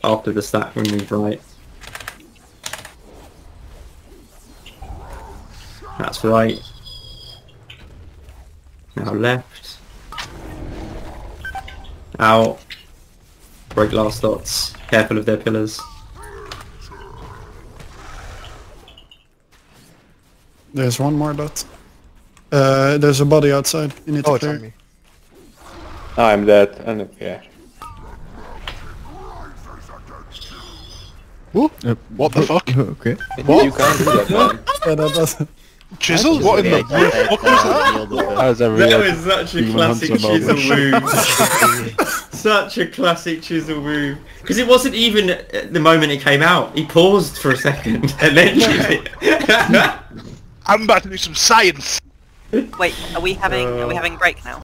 after the stack we move right. That's right. Now left. Out. Break last dots. Careful of their pillars. There's one more dot. There's a body outside. You need to It's on clear. me. I'm dead, and yeah. What the fuck? Okay. What? You can't do that, man. Yeah, that doesn't. Chisel? What in the fuck was that? That was a That real was such a Demon classic Hunter chisel move. Such a classic chisel move. Because it wasn't even at the moment it came out. He paused for a second and then did it. I'm about to do some science. Wait, are we having break now?